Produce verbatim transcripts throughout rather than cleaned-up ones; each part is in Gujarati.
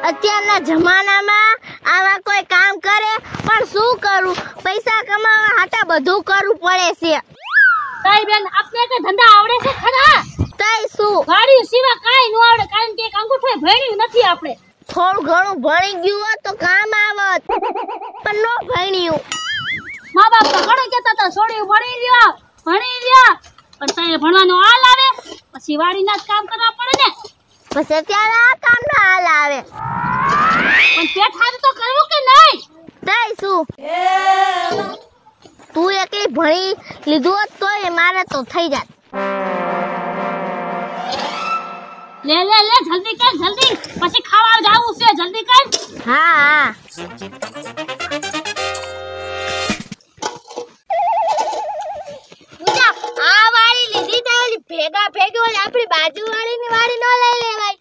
અત્યારના જમાનામાં આવા કોઈ કામ કરે પણ શું કરું, પૈસા કમાવા હાટા બધું કરવું પડે છે. તઈ બેન આપને કે ધંધા આવડે છે ખરા? તઈ શું વાડી સિવા કાઈ ન આવડે, કારણ કે અંગૂઠો ભણ્યું નથી આપણે. થોડું ઘણું ભણી ગયું હોત તો કામ આવત, પણ નો ભણ્યું. મા બાપ તો ઘણું કહેતા હતા છોડ્યું ભણી લ્યો ભણી લ્યો, પણ તઈ ભણવાનો હાલ આવે પછી વાડીના જ કામ કરવા પડે ને. પછી અત્યારે આ કામ નો હાલ આવે, પણ પેટ હારું તો કરવું કે નહીં? તઈ શું તું એકલી ભણી લીધું હોત તોય મારે તો થઈ જાત. લે લે લે જલ્દી કર જલ્દી, પછી ખાવા જાવું છે, જલ્દી કર. હા હા પૂજા આ વાળી લીધી તો ઓલી ભેગા ભેગી ઓલી આપણી બાજુવાળીની વાળી નો લઈ લેવાય.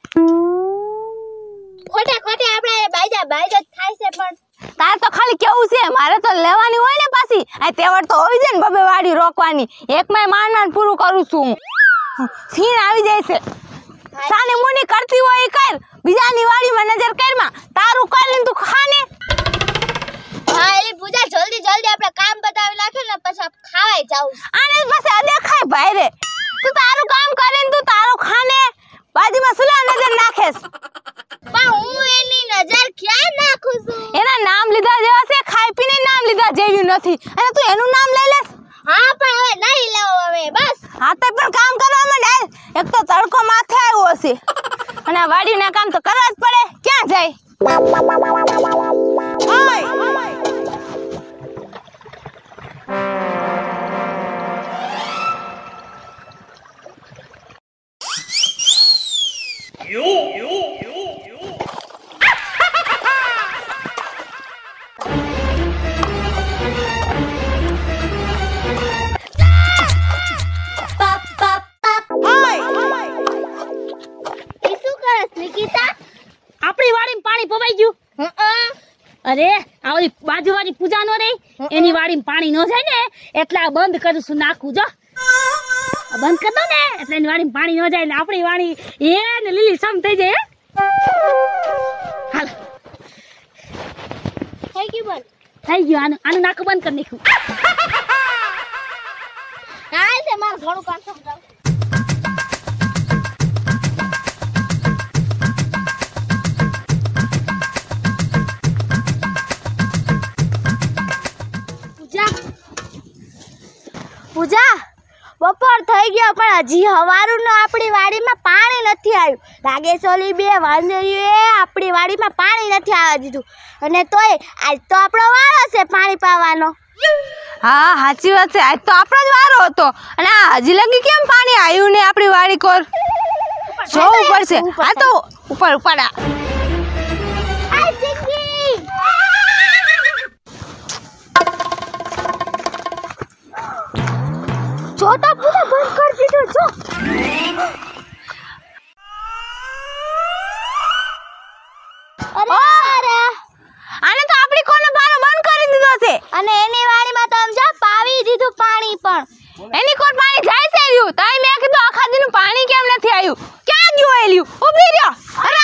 ખોટે ખોટે આપણે બાજા બાજા થાય છે. પણ તાર તો ખાલી કેવું છે, મારે તો લેવાની હોય ને પાછી. આ તેવડ તો હોય છે ને બબે વાડી રોકવાની. એકમાં માંડવાનું પૂરું કરું છું હું. સીન આવી જાય છે. સાને મુની કરતી હોય ઈ કર, બીજાની વાડીમાં નજર કરમાં. તારું કર ને તું ખાને. હા એલી પૂજા જલ્દી જલ્દી આપણે કામ બતાવી નાખ્યું ને પછી ખાવાય જાવ. આને પાસે દેખાય ભાઈ રે, તું તારું કામ કરે ને તું તારું ખાને, બાજુમાં સુલા નજર નાખેસ. પણ હું એની નજર ક્યાં નાખું છું? એના નામ લીધા જેવા છે, ખાઈ પીને નામ લીધા જેવી નથી. અને તું એનું નામ લઈ લેસ. હા પણ હવે નહીં લેવો હવે બસ. હા તો પણ કામ કરવા માંડ. એક તો તડકો માથે આવ્યો હશે અને આ વાડીના કામ તો કરવા જ પડે. ક્યાં જાય? You, you, you, you. આપણી વાડીમાં પાણી પવાઈ ગયું. અરે આ ઓલી બાજુવાળી પૂજા નો રહી, એની વાડીમાં પાણી નો જાય ને એટલે આ બંધ કરું છું નાખું. જો બંધ કરી દો ને એટલે એની વાડીમાં પાણી નો જાય એટલે આપણી વાડી એ ને લીલી સમ થઈ જાય. હાલ થઈ ગયું બંધ. થઈ ગયું. આનું આનું નાકું બંધ કરી નાખ્યું. હા તે મારું ઘણું કામ સમજાવ. પૂજા બપોર થઈ ગયો પણ હજી હવારું નો આપણી વાડીમાં પાણી નથી આવ્યું. લાગે સોલી બે વાંદરીઓએ આપણી વાડીમાં પાણી નથી આવવા દીધું, અને તોય આજ તો આપણો વારો છે પાણી પાવાનો. હા સાચી વાત છે, આજ તો આપણો જ વારો હતો. અને આ હજી લગી કેમ પાણી આવ્યું ને આપણી વાડી કોર? જોવું પડશે. આ તો ઉપર ઉપર આ આ ચિંકી જો તો પૂરા બંધ કરી દીધું. જો અરે આને તો આપણી કોનો ભારો બંધ કરી દીધો છે. અને એની વાડીમાં તો આમ જો પાવી દીધું પાણી. પણ એની કોર પાણી જાય છે રહ્યું. તઈ મેં કીધું આખા દીનું પાણી કેમ નથી આવ્યું? ક્યાં ગયું એલ્યું? ઊભી રહ્યો. અરે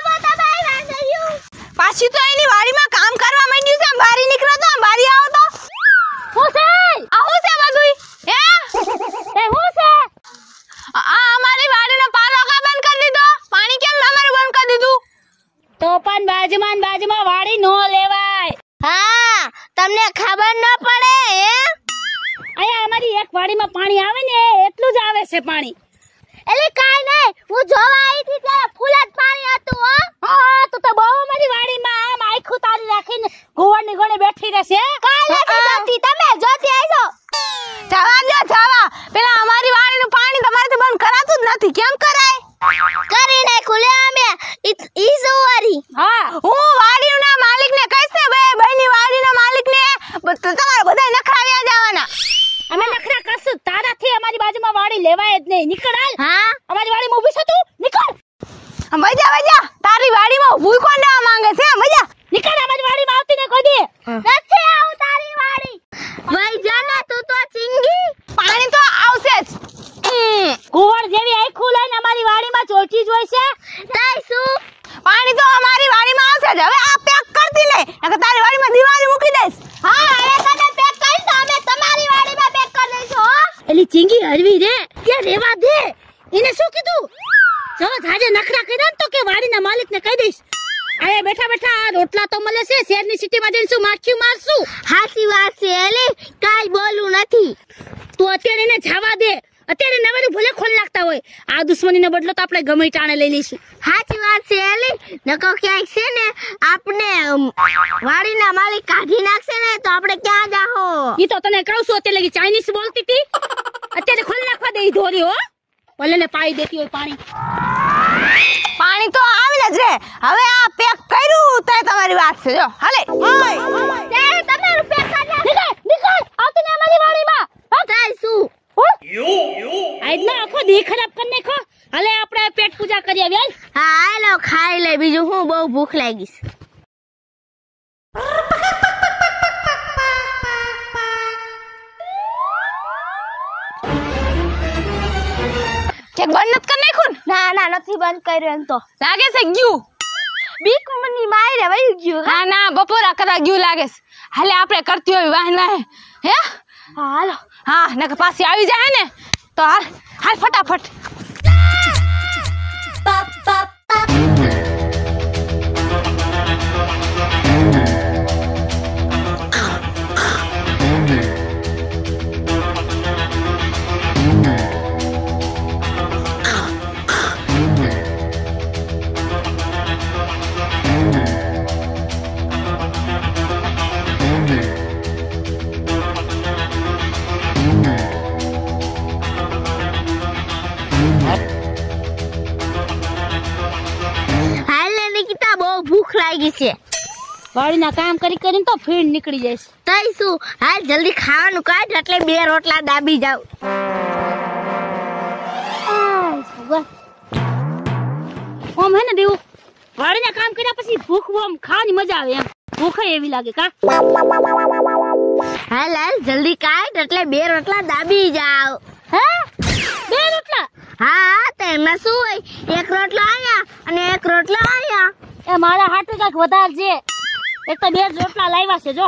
પાછી તો એની વાડીમાં કામ કરવા માંડ્યું છે. બારી નીકળો તો બારી આવો તો. હું છે આ હું છે બધુંય? હે એ હું છે? આ અમારી વાડીનો પારો કા બંધ કરી દીધો? પાણી કેમ અમારું બંધ કરી દીધું? તો પણ બાજુમાં ને બાજુમાં વાડી નો લેવાય. હા તમને ખબર ન પડે હે? અહીંયા અમારી એક વાડીમાં પાણી આવે ને એટલું જ આવે છે પાણી. એટલે કાઈ નહીં, હું જોવા આવી હતી ત્યારે ફૂલ જ પાણી હતું. હો હા તો તો બહુ અમારી વાડીમાં આમ આખું તારી રાખીને ગોવળની ગોળે બેઠી રહેશે. કાઈ નથી જોતી, તમે જોતી આવો. જવા દો જવા. પેલા અમારી વાડીનું પાણી તમારાથી બંધ કરાતું જ નથી. કેમ કરાય? કરી નાખ્યું લે અમે ઈ સુવારી. હા હું વાડીના માલિકને કહીશ ને બે બેની વાડીના માલિકને તમારે બધાય નખરાવ્યા જવાના. અમે નખરા કરશું. તારાથી અમારી બાજુમાં વાડી લેવાય જ નહીં. નીકળ હાલ. હા અમારી વાડીમાં ઊભી છો તું? નીકળ. મજા મજા. તારી વાડીમાં ભૂલ કોણ દેવા માંગે છે? મજા નીકળ. અમારી વાડીમાં આવતી ને કોઈ દી નથી આવું તારી વાડી. વઈ જાને તું તો ચિંગી. પાણી તો આવશે જ. કુંવર જેવી આખું લઈને અમારી વાડીમાં ચોટી જ હોય છે. તઈ શું પાણી તો અમારી વાડીમાં આવશે જ. હવે આ પેક કરતી નહીં નકર તારી વાડીમાં દિવાળી મૂકી દઈશ. હા હવે કને પેક કરી તો અમે તમારી વાડીમાં પેક કરી દઈશું હો. એલી ચીંગી હરવી રે ત્યાં રેવા દે. એને શું કીધું? જો જાજે નખરા કર્યા ને તો કે વાડીના માલિકને કહી દઈશ. આયા બેઠા બેઠા આ રોટલા તો મળે છે. શહેરની સિટીમાં જઈને શું માખી મારશું? હાચી વાત છે એલી, કાઈ બોલું નથી. તું અત્યારે એને જવા દે. અત્યારે નવેરું ભલે ખોલ નાખતા હોય, આ દુશ્મનીનો બદલો તો આપણે ગમે ટાણે લઈ લઈશું. હાચી વાત છે એલી, નકો ક્યાંક છે ને આપણે વાડીના માલિક કાઢી નાખશે ને તો આપણે ક્યાં જાહો? ઈ તો તને કહું છું, અત્યારે લગી ચાઇનીઝ બોલતી હતી. અત્યારે ખોલ નાખવા દે ઈ ધોરી હો. ભલે ને પાઈ દેતી હોય પાણી. પાણી તો આવીને જ રે. હવે આ પેક કર્યું તો તમારી વાત છે. જો હાલે તે તમારું પેક કરી નીકળ નીકળ આવતી ને અમારી વાડીમાં. હા તાઈ શું? You, you, આજના આખો દી ખરાબ કરી નાખો. હાલે આપણે પેટ પૂજા કરી આવીએ. હા હાલો ખાઈ લે, બીજું હું બહુ ભૂખ લાગી છે. કે બંધ નથી કરી નાખ્યું ને? ના ના નથી બંધ કર્યું એમ તો. લાગે છે ગયું. બીક મની મારી રે વહી ગયું. હા ના બપોરા કરવા ગયું લાગે છે. હાલે આપણે કરતી હોય વાહન વાહે. હે હા હાલો. હા નકર પાછી આવી જાય ને તો હાલ હાલ ફટાફટ. ભૂખ લાગી છે. વાડીના કામ કરી કરીને તો ફીણ નીકળી જાય છે. તઈ શું, હાલ જલ્દી ખાવાનું કાઢ એટલે બે રોટલા દાબી જાવ. ઓમ હે ને દેવું, વાડીના કામ કર્યા પછી ભૂખ ઓમ ખાવાની મજા આવે એમ. ભૂખ એવી લાગે કા. હાલ હાલ જલ્દી કાઢ એટલે બે રોટલા દાબી જાવ. હે બે રોટલા? હા તો એમાં શું હોય, એક રોટલો આયા અને એક રોટલો આયા. એ મારા હાટુ કાક વધારજે. એક તો બે રોટલા લાવ્યા છે. જો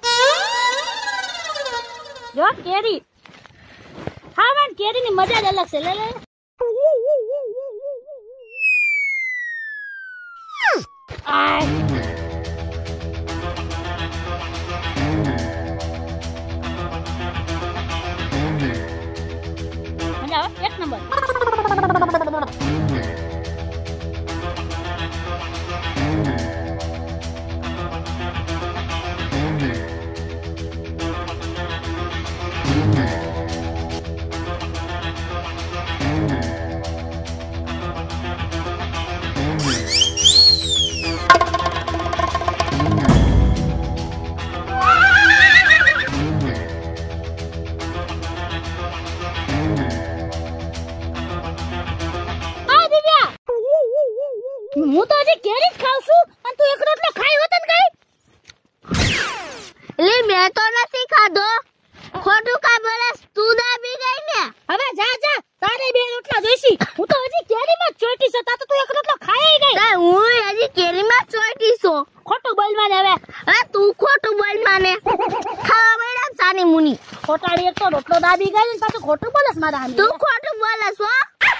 જો કેરી ખાવાની, કેરીની મજા જ અલગ છે. લે લે આય મજા આવે એક નંબર. હું તો હજી કેરી જ ખાઉં છું અને તું એક રોટલો ખાઈ હોત ને કઈ? લે મેં તો નથી ખાધો. ખોટું કા બોલસ, તું દાબી ગઈ ને. હવે જા જા, તારે બે રોટલા જોઈશી. હું તો હજી કેરીમાં જ ચોટી છું, તા તો તું એક રોટલો ખાઈ ગઈ. કાઈ હું હજી કેરીમાં ચોટી છું. ખોટું બોલ માને. હવે હવે તું ખોટું બોલ માને. ખાવા બેડા સાની મુની. ખોટાડી એક તો રોટલો દાબી ગઈ ને પાછું ખોટું બોલસ મારા હામે. તું ખોટું બોલસ હો.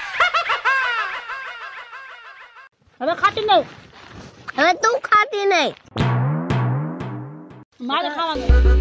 હવે ખાતી નહીં. હવે તું ખાતી નહીં. મારે ખાવાનું.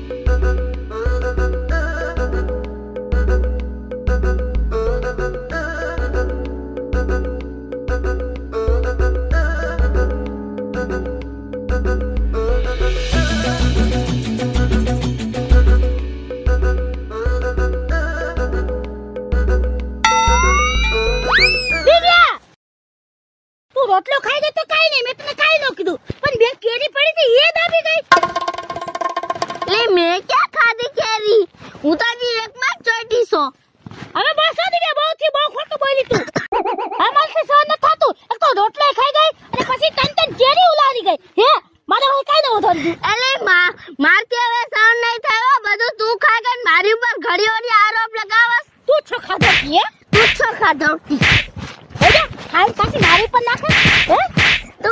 રોટલો ખાઈ ગઈ તો કાઈ નહીં, મેં તને કાઈ ન કીધું, પણ બે કેરી પડી હતી એ દાબી ગઈ. લે મેં ક્યાં ખાધી કેરી? હું તો હજી એકમાં જ ચોટી છું. હવે બસ આ દીવે બહુ થી બહુ ખોટું બોલી તું. આ મારથી સહન ન થાતું. એક તો રોટલો ખાઈ ગઈ અને પછી તન તન કેરી ઉલાડી ગઈ. હે મારા ભાઈ કાઈ ન વધો દીધું. અલે માં મારથી હવે સહન નહીં થયો. બધું તું ખાઈ ગઈ, મારી ઉપર ઘડીઓની આરોપ લગાવસ. તું છો ખાધો હે? તું છો ખાધો. ઓજા ખાઈ પાછી મારી પર નાખે. હે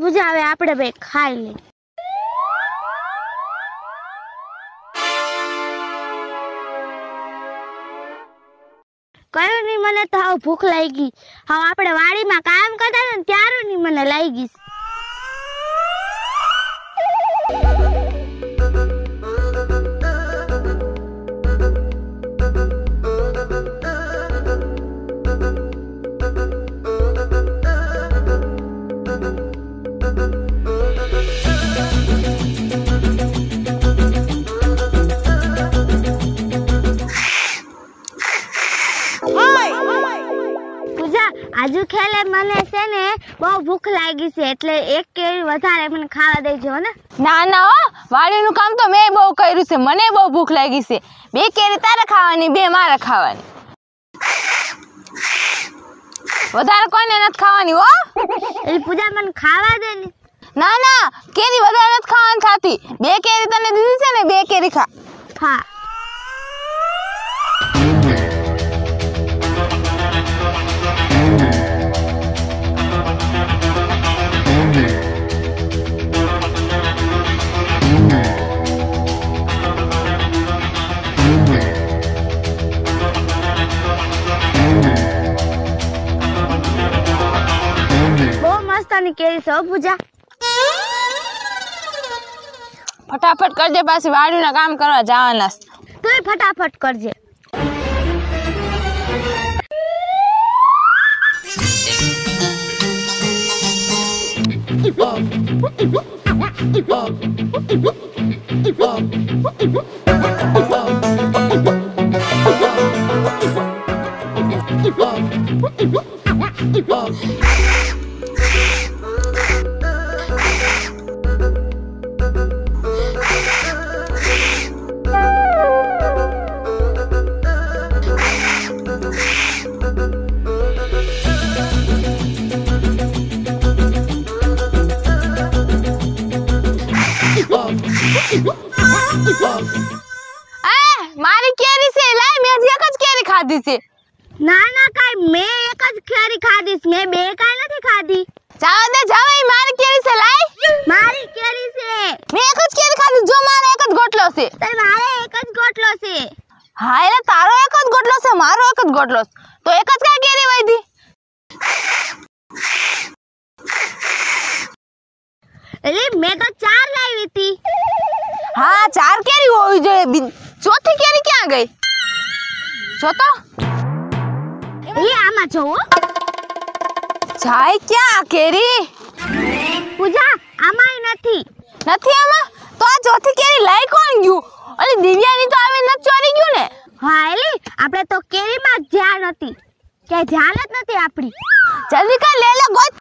પૂજા હવે આપણે બે ખાઈ લે. કયું નહીં મને તો હાવ ભૂખ લાગી. હવે આપણે વાડીમાં કામ કરતા ને ત્યારું નહીં મને લાગી. આજુ ખેલે મને છે ને બહુ ભૂખ લાગી છે એટલે એક કેરી વધારે મને ખાવા દેજો ને. ના ના હો, વાડીનું કામ તો મેં બહુ કર્યું છે, મને બહુ ભૂખ લાગી છે. બે કેરી તારે ખાવાની, બે મારે ખાવાની. વધારે કોઈને નથી ખાવાની હો. એ પૂજા મને ખાવા દે ને. ના ના, કેરી વધારે નથી ખાવાની થાતી. બે કેરી તને દીધી છે ને, બે કેરી ખા. હા. કેરી સો પૂજા ફટાફટ કરજે, પાછી વાડીના કામ કરવા જવાના. તું ફટાફટ કરજે. મારી કેરી છે, લાય મેં એક જ કેરી ખાધી છે. ના ના કાઈ મેં એક જ કેરી ખાધી છે, મેં બે કાઈ નથી ખાધી. જાવ દે જાવ, એ મારી કેરી છે, લાય. મારી કેરી છે, મેં એક જ કેરી ખાધી. જો મારે એક જ ગોટલો છે. તો મારે એક જ ગોટલો છે. હા એટલે તારો એક જ ગોટલો છે, મારો એક જ ગોટલો છે, તો એક જ કા કેરી વધી. એટલે મેં તો ચાર લાવી હતી. હા ચાર કેરી હોવી જોઈએ, ચોથી કેરી ક્યાં ગઈ? જો તો એ આમાં જોવો. જાય ક્યાં કેરી? પૂજા આમાંય નથી. નથી આમાં? તો આ ચોથી કેરી લઈ કોણ ગયું? અલી દિવ્યાની તો આવે ન ચોરી ગયું ને. હા એલી આપણે તો કેરીમાં જ ધ્યાન હતી, કે ધ્યાન જ નથી આપણી. જલ્દી કર, લે લે ગોત.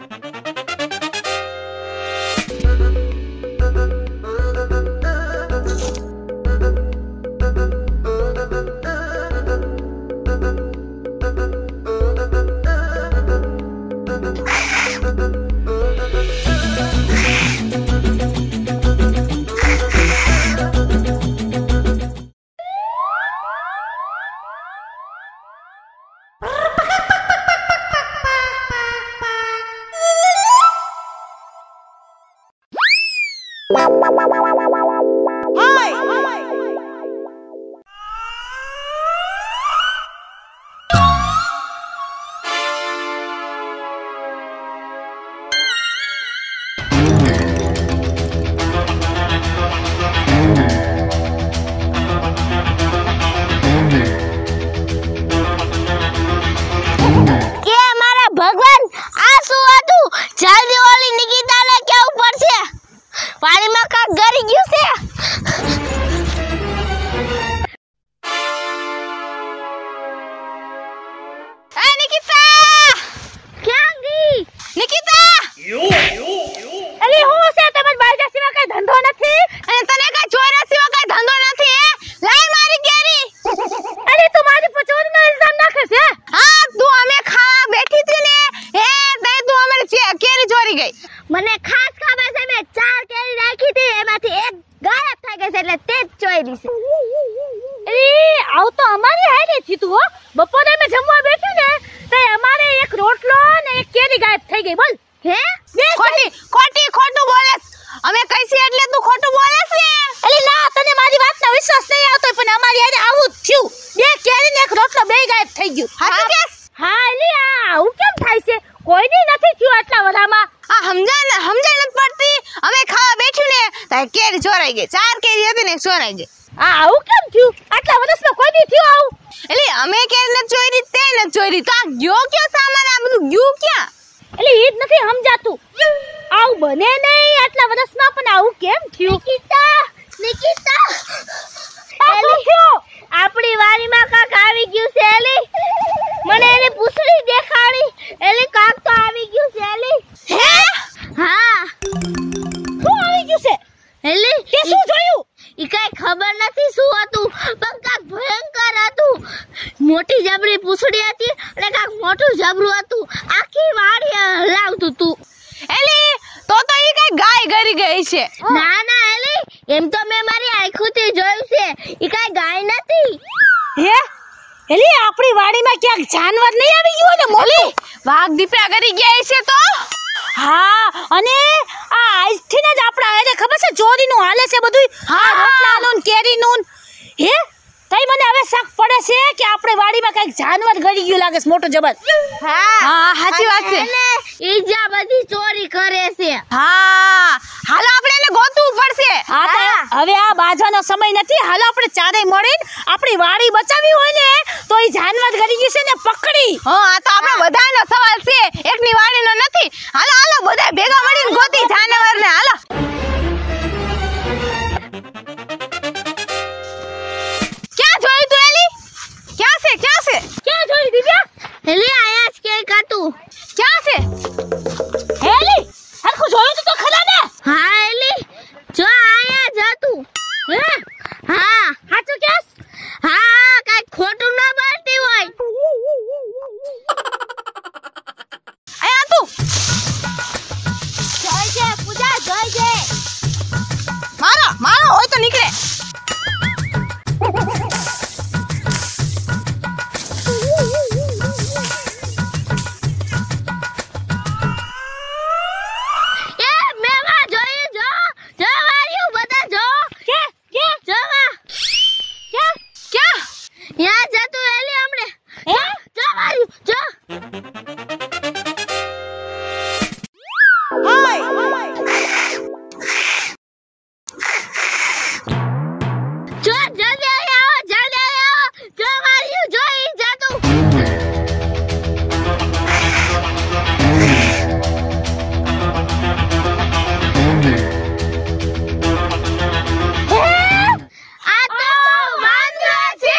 બપોરે મેં જમવા બેઠી ને તે અમારે એક રોટલો ને એક કેરી ગાયબ થઈ ગઈ. બોલ હે ખોટી થાય છે એટલે તું ખોટું બોલે છે? એલી ના તને મારી વાતનો વિશ્વાસ નહીં આવતો પણ અમારી હારે આવું જ થયું. બે કેરીને એક રોટલો બે ગાયબ થઈ ગયું. હાચું કેસ? હા એલી આ આવું કેમ થાય છે? કોઈની નથી થયું આટલા વરામાં. આ સમજણ સમજણ નથી પડતી. અમે ખાવા બેઠ્યું ને તારે કેરી ચોરાઈ ગઈ. ચાર કેરી હતી ને એક ચોરાઈ ગઈ. આ આવું કેમ થયું? આટલા વર્ષમાં કોઈ દી થયું આવું? એટલે અમે કેરી નથી ચોરી તે નથી ચોરી. તો આ ગયો ક્યાં સામાન? આ બધું ગયું ક્યાં? એટલે ઈ જ નથી સમજાતું. આવું બને નહીં આટલા વર્ષમાં પણ આવું કેમ થયું? નિકિતા નિકિતા એલી આપણી વાડીમાં કાક આવી ગયું છે એલી. મને એની પૂછડી દેખાડી. એલી કાક તો આવી ગયું છે એલી. હે? હા શું આવી ગયું છે એલી? તે શું જોયું? ઈ કઈ ખબર નથી શું હતું પણ કાક ભયંકર હતું. મોટી જબરી પૂછડી હતી અને કાક મોટું જબરું હતું. આખી વાડી હલાવતું તું. એલી તો તો ઈ કઈ ગાય ગરી ગઈ છે. ના ના એલી એમ તો મેં મારી આંખોથી જોયું છે. ઈ કઈ ગાય નથી. હે એલી આપણી વાડીમાં ક્યાંક જાનવર નહીં આવી ગયું ને મોલી? વાઘ દીપડા ગરી ગયા છે તો. હા અને આ આજથી જ આપણા હારે ખબર છે ચોરીનું હાલે છે બધું. હા, રોટલાનું ને કેરીનું. હે તઈ મને હવે શક પડે છે કે આપણે વાડીમાં કઈક જાનવર ગળી ગયું લાગે છે મોટો જબર. હા હા સાચી વાત છે. ઈ જ્યાં બધી ચોરી કરે છે. હા હાલો આપણે એને ગોતવું પડશે. હા તો હવે આ બાજવાનો સમય નથી. હાલો આપણે ચારેય મળીને આપણી વાડી બચાવી હોય ને તો ઈ જાનવર ગળી ગયું છે ને પકડી. હા આ તો આપણે બધાનો સવાલ છે. એકની વાડીનો નથી. હાલો હાલો બધા ભેગા મળીને ગોતી જાનવરને. હાલો ક્યાં જોયું તું એલી? ક્યાં છે ક્યાં છે? ક્યાં જોઈ દિવ્યા? એલી આયા જ કે કાતું. ક્યાં છે? એલી હરખું જોયું તું તો ખરા ને? હા એલી જો આયા જ હતું. હે હા સાચું કેસ? હા કાઈ ખોટું ન બોલતી હોય. આયા તું જય જય પૂજા જય જય. મારો મારો હોય તો નીકળે. એ મેવા જોઈ જો જો વાર્યું બધા જો. કે કે જો વા કે ક્યાં? યા જતું એલી હમણે. હે જો વાર્યું જો. જો જલ્દી આવો જલ્દી આવો જો વાર્યું જોઈ જતું. આ તો વાંદરો છે.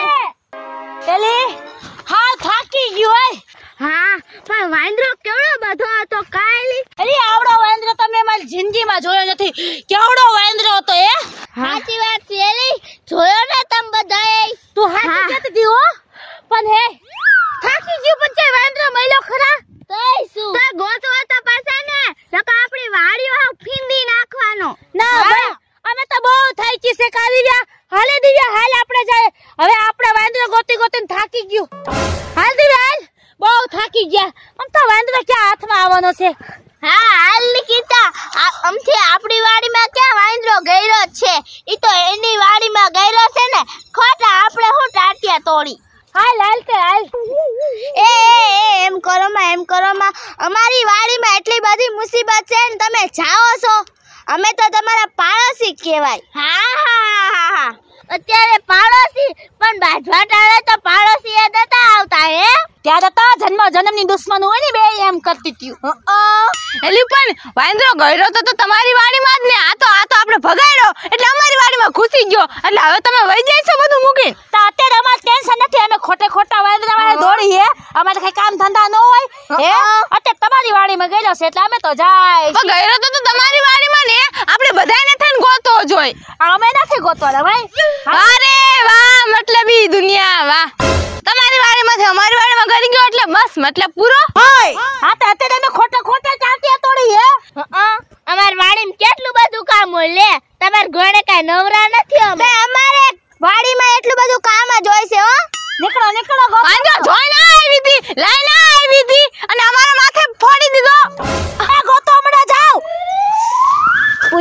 એલી હા થાકી ગયો હોય. હા પણ વાંદરો કેવડો બધો હતો કાયલી. એલી આવડો વાંદરો તો મેં મારી જિંદગીમાં જોયો નથી. કેવડો વાંદરો હતો એ? સાચી વાત છે એલી જોયો ને તમ બધાએ. તું હાચી કહેતી હો પણ હે થાકી ગયો પણ તે વાંદરો મળ્યો ખરા? તઈ શું તો ગોતવા તો પાછા ને નકા આપણી વાડીઓ હાવ ફીંદી નાખવાનો. ના ભાઈ અમે તો બહુ થાકી છે કાવીયા. હાલે દિવ્યા હાલ આપણે જાય. હવે આપણે વાંદરો ગોતી ગોતીને થાકી ગયો. હાલ દિવ્યા હાલ બહુ થાકી ગયા. આમ તો વાંદરો ક્યાં હાથમાં આવવાનો છે? હા હાલ નિકિતા અમથી આપણી વાડીમાં ક્યાં વાંદરો ગયરો છે. ઈ તો એની વાડીમાં ગયરો છે ને ખોટા આપણે હું ટાટિયા તોડી. હાલ હાલ તે હાલ. એ એ એમ કરો માં એમ કરો માં અમારી વાડીમાં એટલી બધી મુસીબત છે ને તમે જાઓ છો. અમે તો તમારા પાડોશી કહેવાય. હા હા હા હા અત્યારે પાડોશી પણ બાજવા ટાળે તો પાડોશી એ નતા આવતા હે. ત્યારે તો જન્મ જન્મની દુશ્મન હોય ને બે એમ કરતી હતી. એલી પણ વાંદરો ગયરો તો તો તમારી વાડીમાં જ ને. આ તો આ તો આપણે ભગાડ્યો એટલે અમારી વાડીમાં ઘૂસી ગયો. એટલે હવે તમે વઈ જાય છો બધું મૂકીને. તો અત્યારે અમારે ટેન્શન નથી. અમે ખોટે ખોટા વાંદરા વાળે દોડી હે. અમારે કઈ કામ ધંધા ન હોય હે. અત્યારે તમારી વાડીમાં ગયેલો છે એટલે અમે તો જાય. તો ગયરો તો તો તમારી વાડીમાં ને આપણે બધાને થઈને ગોતો જોઈ. અમે નથી ગોતવાના ભાઈ. અરે વાહ મતલબી દુનિયા વાહ. તમારી વાડીમાંથી અમારી વાડીમાં કરી ગયો એટલે બસ મતલબ પૂરો. હા તો અત્યારે અમે ખોટે ખોટે ટાટિયા તોડી હે. અમાર વાડીમાં કેટલું બધું કામ હોય લે. તમાર ઘરે કાઈ નવરા નથી અમે. અમારે વાડીમાં એટલું બધું કામ જ હોય છે હો. નીકળો નીકળો ગો. વાંદરો જોઈને આવી હતી લઈને આવી હતી અને અમારા માથે ફોડી દીધો. એ ગોતો હમણાં જાવ. પૂજા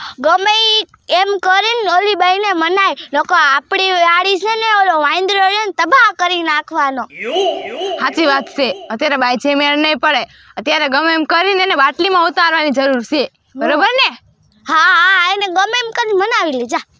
ગમે ઈ એમ કરીને ઓલી બાઈને મનાય લોકો આપણી વાડી છે ને ઓલો વાંદરો છે ને તબાહ કરી નાખવાનો. સાચી વાત છે. અત્યારે બાઈ છે મેળ નહીં પડે. અત્યારે ગમે એમ કરીને એને બાટલીમાં ઉતારવાની જરૂર છે, બરોબર ને? હા હા એને ગમે એમ કરીને મનાવી લે જા.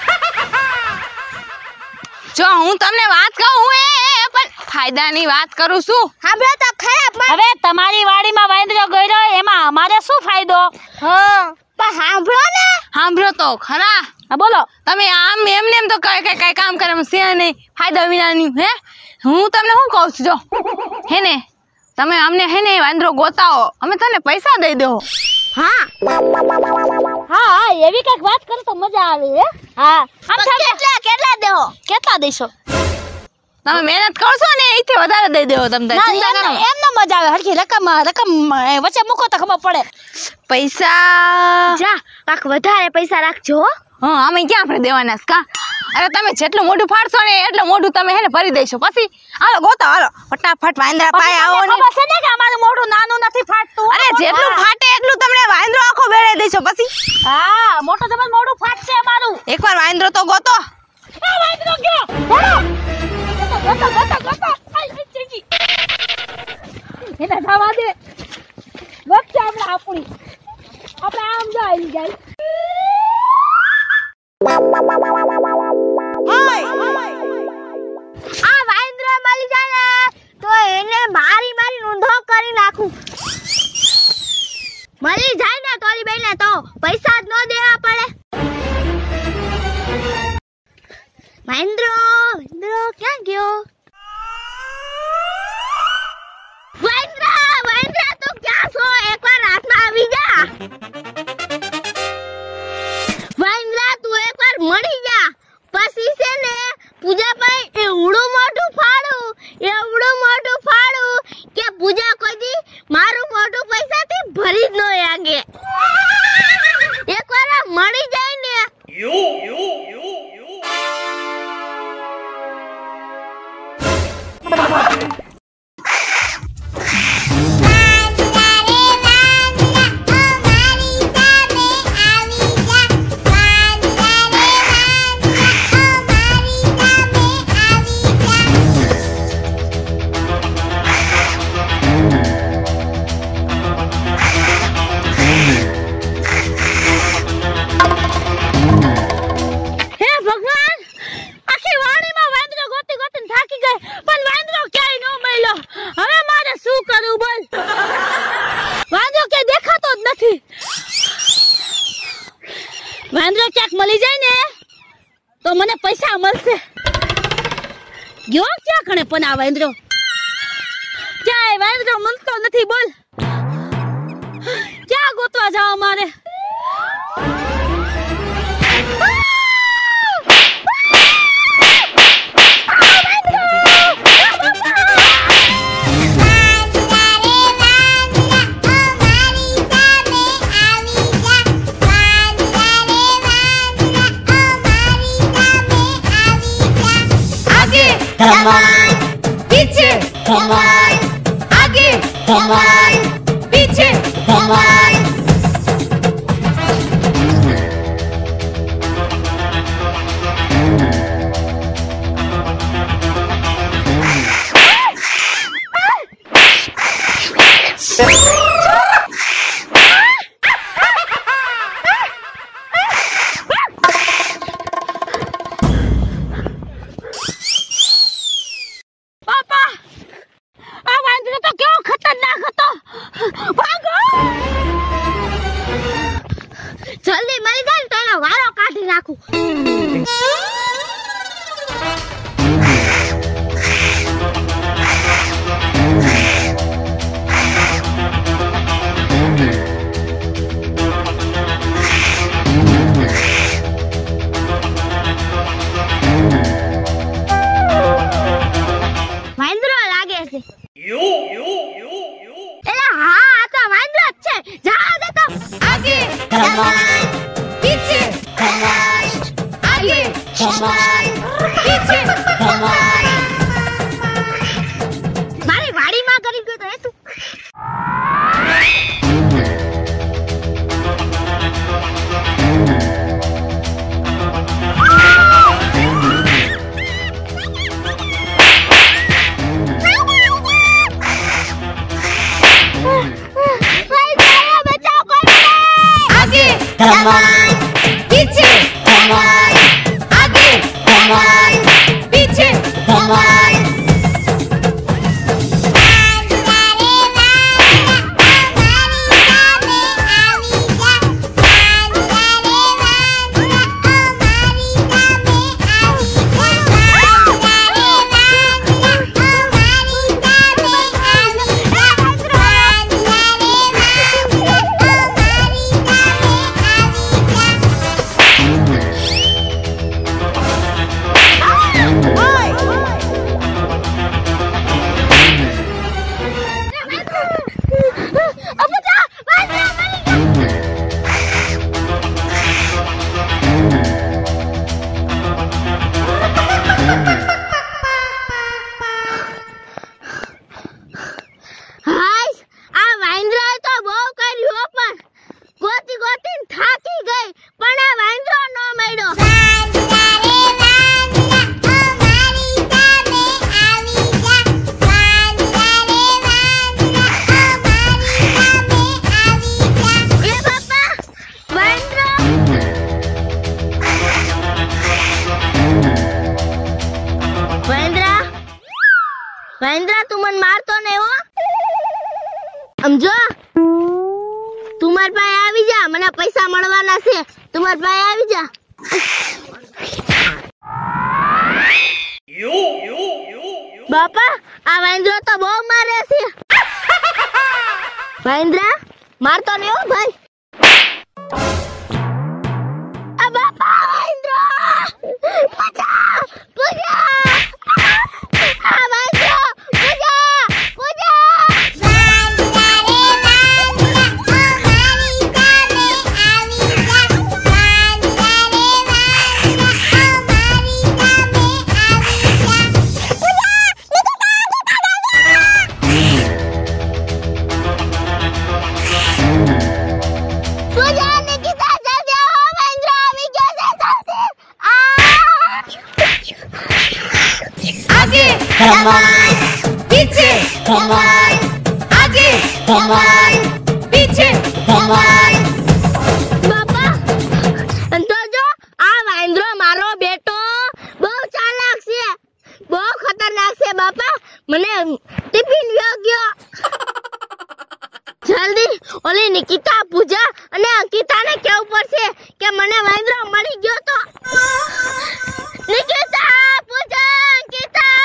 જો હું તમને વાત કહું હું એ પણ ફાયદાની વાત કરું છું. સાંભળો તો ખરા પણ હવે તમારી વાડીમાં વાંદરો ગયો એમાં અમારે શું ફાયદો? હા પણ સાંભળો ને. સાંભળો તો ખરા. હા બોલો. તમે આમ એમને એમ તો કઈ કઈ કઈ કામ કરે છે નહીં, ફાયદા વિનાની. હે હું તમને શું કહું છું, જો હે ને તમે અમને હે ને વાંદરો ગોતાવો, અમે તમને પૈસા દઈ દો. હા હા હા એવી કઈક વાત કરો તો મજા આવે. હે હા કેટલા કેટલા દેવો? કેટલા દેશો? તમે મહેનત કરશો ને એથી વધારે દઈ દેવો તમને. ચિંતા કરો. એમ ન મજા આવે. હરખી રકમ રકમ વચ્ચે મૂકો તો ખબર પડે. પૈસા જા કાક વધારે પૈસા રાખજો. હા અમે ક્યાં આપણે દેવાના છે કા? અરે તમે જેટલું મોઢું ફાડશો ને એટલું મોઢું તમે હે ને ભરી દઈશો. પછી હાલો ગોતો, હાલો ફટાફટ વાંદરા પાય આવો ને. ખબર છે ને કે અમારું મોઢું નાનું નથી ફાટતું. અરે જેટલું ફાટે એટલું તમને વાંદરો આખો બેડાઈ દઈશો. પછી હા મોટો જબર મોઢું ફાટશે અમારું. એકવાર વાંદરો તો ગોતો. આ વાંદરો ગયો. ગોતો ગોતો ગોતો. આઈ ચીજી. એને જવા દે. વચ્ચે આપણે આપણી આપણે આમ જાય જાય. આ વાંદરો મળી જાય ને તો એને મારી મારી ઊંધો કરી નાખું. મળી જાય ને તોલી બેને તો પૈસા જ ન દેવા પડે. વાંદરો વાંદરો ક્યાં ગયો? વાંદરા વાંદરા તો ક્યાં છો? એકવાર હાથમાં આવી જા. વાંદરા તું એકવાર મળી જા. પછી છે ને પૂજાભાઈ એવડું મોટું ફાડું એવડું મોટું ફાડું કે પૂજા કોઈ દી મારું મોટું પૈસાથી ભરી જ ન આગે. એકવાર મળી જાય ને. You, you, you, you. હે ભગવાન, આખી વાડીમાં વાંદરો ગોતી ગોતીને થાકી ગઈ પણ વાંદરો ક્યાંય ન મળ્યો. હવે મારે શું કરવું બોલ? વાંદરો ક્યાંય દેખાતો જ નથી. વાંદરો ક્યાંક મળી જાય ને તો મને પૈસા મળશે. ગયો ક્યાં કણે પણ આ વાંદરો? ક્યાંય વાંદરો મળતો નથી બોલ. ક્યાં ગોતવા જાવ મારે? ધમાલ પીછે ધમાલ આગે ધમાલ પીછે ધમાલ. જલ્દી મળી જાય ને તો એનો વારો કાઢી નાખું. વાંદરો લાગે છે. You, you, you, you. એલા હા આ તો વાંદરો જ છે. જા દે તો. આગે ધમાલ પીછે ધમાલ આગે ધમાલ પીછે ધમાલ. મારી વાડીમાં કરી ગયો તો એ તું. મહેન્દ્ર તું મને મારતો નહીં હો. સમજો તું માર પાસે આવી જા, મને પૈસા મળવાના છે. તું માર પાસે આવી જા. You, you, you, you. બાપા આ મહેન્દ્ર તો બહુ મારે છે. મહેન્દ્ર મારતો નહીં હો ભાઈ. આ બાપા મહેન્દ્ર પૂજા પૂજા આ મહેન્દ્ર પૂજા પૂજા कमान पीछे कमान आगे कमान पीछे कमान. બાપા તો જો આ મહેન્દ્ર મારો બેટો બહુ ચાલાક છે, બહુ ખતરનાક છે. બાપા મને ટિફિન વ્યો ગયો. જલ્દી ઓલી નિકિતા પૂજા અને અંકિતાને કેવું પડશે કે મને મહેન્દ્ર મળી ગયો તો. નિકિતા પૂજા અંકિતા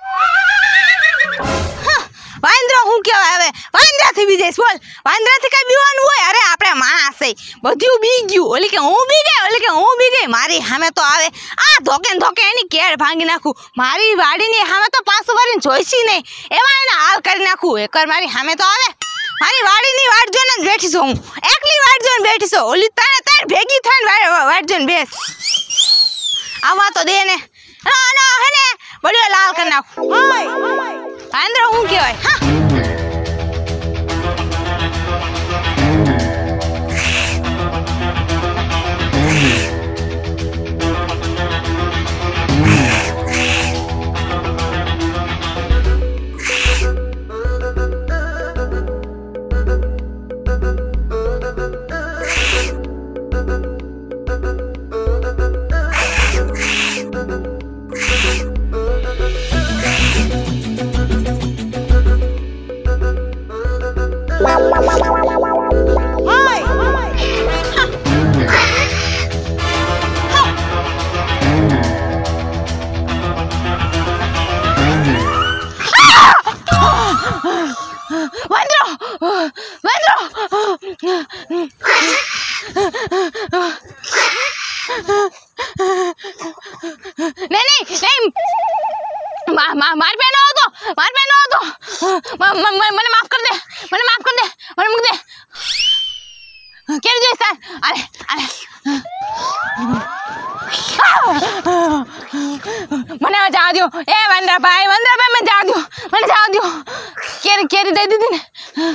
વાંદરો હું કેવાય હવે વાંદરાથી બીજે બોલ. વાંદરાથી કઈ બીવાનું હોય? અરે આપણે માણસ છે બધું બી ગયું. ઓલી કે હું બી ગઈ, ઓલી કે હું બી ગઈ. મારી સામે તો આવે આ ધોકે ને ધોકે એની કેળ ભાંગી નાખું. મારી વાડીની સામે તો પાછું વરીને જોઈશી નહીં એવા એને હાલ કરી નાખું. એકવાર મારી સામે તો આવે. મારી વાડીની વાટ જોઈને જ બેઠી છું હું, એકલી વાટ જોઈને બેઠી છું. ઓલી તને તાર ભેગી થઈને વાટ જોઈને બેસ. આવા તો દે ને ના ના હે ને બળ્યો લાલ કરી નાખું. વાંદરો હું કહેવાય? હા માર પે નો હતો, માર પે નો હતો. મને માફ કર દે, મને માફ કર દે, મને મૂક દે. કેમ જોઈ સર? અરે અરે મને જા દો એ વંદરા ભાઈ, વંદરા ભાઈ મને જા દો, મને જા દો. કેરી કેરી દઈ દીધી ને.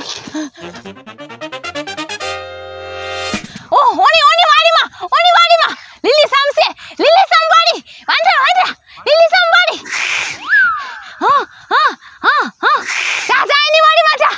ઓહ ઓની ઓની વાડીમાં, ઓની વાડીમાં લીલી સામ છે, લીલી સામ વાડી. વંદરા વંદરા લીલી સામ વાડી. હા હા હા હા જા જા એની વાડીમાં જા.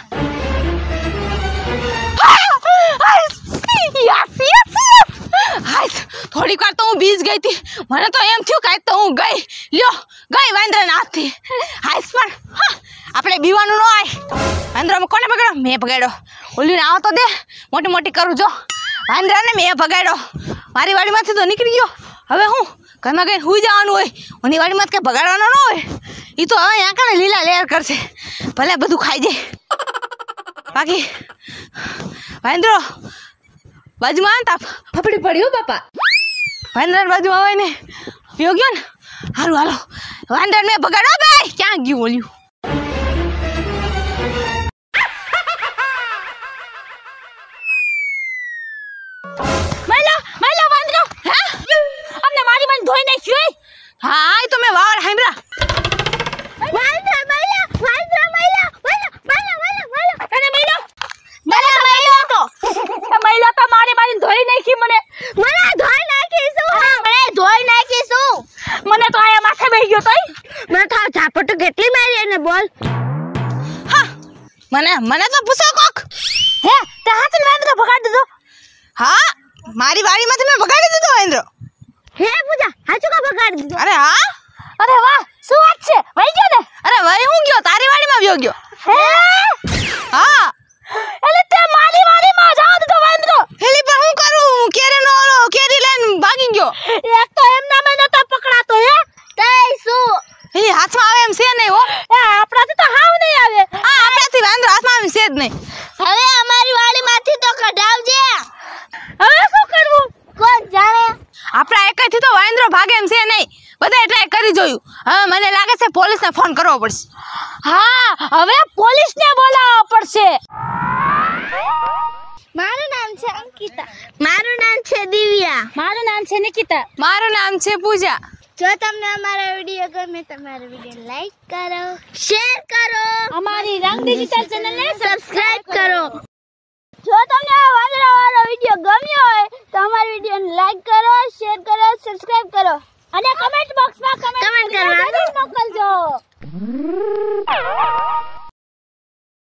Yes yes yes. હાય થોડીક વાર તો હું બીજ ગઈ હતી. મને તો એમ થયું કાંઈ તો હું ગઈ લ્યો ગઈ વાંદરાના હાથથી. હાઈસ પણ આપણે બીવાનું ન આય. વાંદરામાં કોને પકડ્યો? મેં પકડ્યો. ઓલીને આવો તો દે, મોટી મોટી કરું જો. વાંદરાને મેં ભગાડ્યો. મારી વાડીમાંથી તો નીકળી ગયો. હવે હું ઘરમાં ગઈને સુઈ જવાનું હોય. ઓની વાડીમાં કંઈ ભગાડવાનો ન હોય. એ તો હવે આંકડે લીલા લેર કરશે, ભલે બધું ખાઈ જાય. બાકી વાંદરો બાજુમાં તાપ ફફડી પડ્યો બાપા. વાંદરા બાજુમાં હોય ને પીઓ ગયો ને હારું હાલો. વાંદરા ને ભગાડો ભાઈ. ક્યાં ગયું ઓલ્યું? મહિલા મહિલા વાંદરો હા અમને મારી મને ધોઈ નાખ્યો. હા એ તો મેં વાળ હાંભરા. વાંદરા મહિલા વાંદરા મહિલા મહિલા મહિલા મહિલા મહિલા અને મહિલા મહિલા મહિલા તો મહિલા તો મારી મારી ધોઈ નાખી મને. મને ધોઈ નાખીશું. હા મને ધોઈ નાખીશું. મને તો આયા માથે બેહી ગયો તોય. મને તો ઝાપટ કેટલી મારી એને બોલ. હા મને મને તો પૂછો કોક. હે તે હાથ ને વાંદરો ભગાડી દીધો. હા મારી વાડીમાંથી મેં ભગાડી દીધો વાંદરો. હે પૂજા હાચું કા ભગાડી દીધો? અરે હા. અરે વાહ શું વાત છે? વઈ ગયો ને? અરે વઈ હું ગયો? તારી ભાગી ગયો. એક તો એમ નામે નતો પકડાતો હે તઈ શું એની હાથમાં આવે એમ છે નહીં હો. એ આપણાથી તો હાવ નહીં આવે આ આપણાથી વાંદરો હાથમાં આવે છે જ નહીં. હવે અમારી વાડીમાંથી તો કઢાવજે. હવે શું કરવું કોણ જાણે. આપણા એકથી તો વાંદરો ભાગે એમ છે નહીં. બધાએ ટ્રાય કરી જોયું. હવે મને લાગે છે પોલીસને ફોન કરવો પડશે. હા હવે પોલીસને બોલાવવા પડશે. મારું નામ છે અંકિતા. મારું નામ છે દિવ્યા. મારું નામ છે નિકિતા. મારું નામ છે પૂજા. જો તમને અમારો વિડિયો ગમે તો અમારો વિડિયો લાઈક કરો, શેર કરો, અમારી રંગ ડિજિટલ ચેનલને સબસ્ક્રાઇબ કરો. જો તમને આ વાંદરાવાળો વિડિયો ગમ્યો હોય તો અમારા વિડિયોને લાઈક કરો, શેર કરો, સબસ્ક્રાઇબ કરો અને કમેન્ટ બોક્સમાં કમેન્ટ કમેન્ટ કરવા મોકલજો.